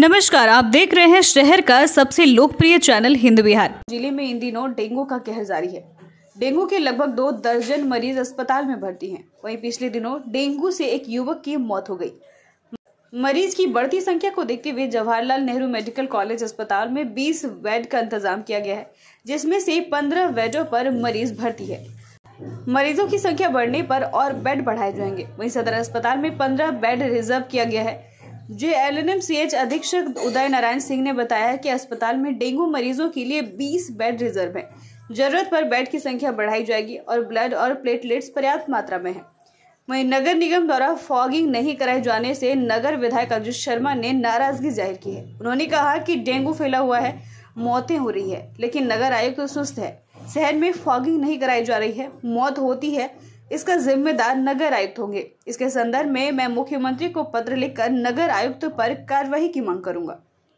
नमस्कार, आप देख रहे हैं शहर का सबसे लोकप्रिय चैनल हिंद बिहार। जिले में इन दिनों डेंगू का कहर जारी है। डेंगू के लगभग 2 दर्जन मरीज अस्पताल में भर्ती हैं। वहीं पिछले दिनों डेंगू से एक युवक की मौत हो गई। मरीज की बढ़ती संख्या को देखते हुए जवाहरलाल नेहरू मेडिकल कॉलेज अस्पताल में 20 बेड का इंतजाम किया गया है, जिसमें से 15 बेडों पर मरीज भर्ती है। मरीजों की संख्या बढ़ने पर और बेड बढ़ाए जाएंगे। वहीं सदर अस्पताल में 15 बेड रिजर्व किया गया है। JLNMCH अधीक्षक उदय नारायण सिंह ने बताया कि अस्पताल में डेंगू मरीजों के लिए 20 बेड रिजर्व है। जरूरत पर बेड की संख्या बढ़ाई जाएगी और ब्लड और प्लेटलेट्स पर्याप्त मात्रा में है। वहीं नगर निगम द्वारा फॉगिंग नहीं कराए जाने से नगर विधायक अर्जुन शर्मा ने नाराजगी जाहिर की है। उन्होंने कहा कि डेंगू फैला हुआ है, मौतें हो रही है, लेकिन नगर आयुक्त तो सुस्त है। शहर में फॉगिंग नहीं कराई जा रही है, मौत होती है, इसका जिम्मेदार नगर आयुक्त होंगे। इसके संदर्भ में मैं मुख्यमंत्री को पत्र लिखकर नगर आयुक्त पर कार्रवाई की मांग करूंगा।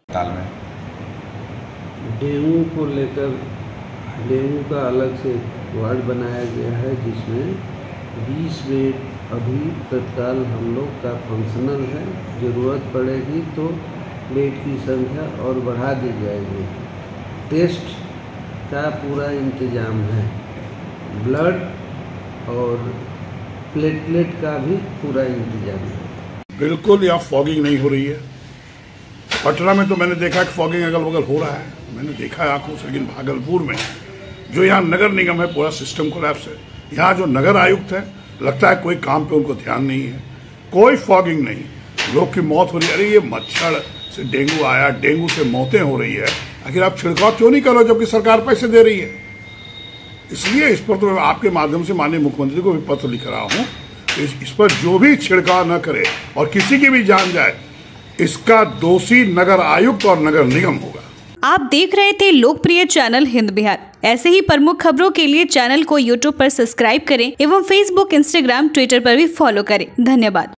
डेंगू को लेकर डेंगू का अलग से वार्ड बनाया गया है, जिसमें 20 बेड अभी तत्काल हम लोग का फंक्शनल है। ज़रूरत पड़ेगी तो बेड की संख्या और बढ़ा दी जाएगी। टेस्ट का पूरा इंतजाम है, ब्लड और प्लेटलेट का भी पूरा इंतजाम है। बिल्कुल यहाँ फॉगिंग नहीं हो रही है। पटना में तो मैंने देखा कि फॉगिंग अगल बगल हो रहा है, मैंने देखा है आंखों से, लेकिन भागलपुर में जो यहाँ नगर निगम है पूरा सिस्टम कोलैप्स है। यहाँ जो नगर आयुक्त है लगता है कोई काम पे उनको ध्यान नहीं है। कोई फॉगिंग नहीं, लोग की मौत हो रही है। अरे ये मच्छर से डेंगू आया, डेंगू से मौतें हो रही है। आखिर आप छिड़काव क्यों नहीं करो जबकि सरकार पैसे दे रही है? इसलिए इस पर तो मैं आपके माध्यम से माननीय मुख्यमंत्री को भी पत्र लिख रहा हूँ। इस पर जो भी छिड़काव न करे और किसी की भी जान जाए, इसका दोषी नगर आयुक्त और नगर निगम होगा। आप देख रहे थे लोकप्रिय चैनल हिंद बिहार। ऐसे ही प्रमुख खबरों के लिए चैनल को YouTube पर सब्सक्राइब करें एवं Facebook, Instagram, Twitter पर भी फॉलो करें। धन्यवाद।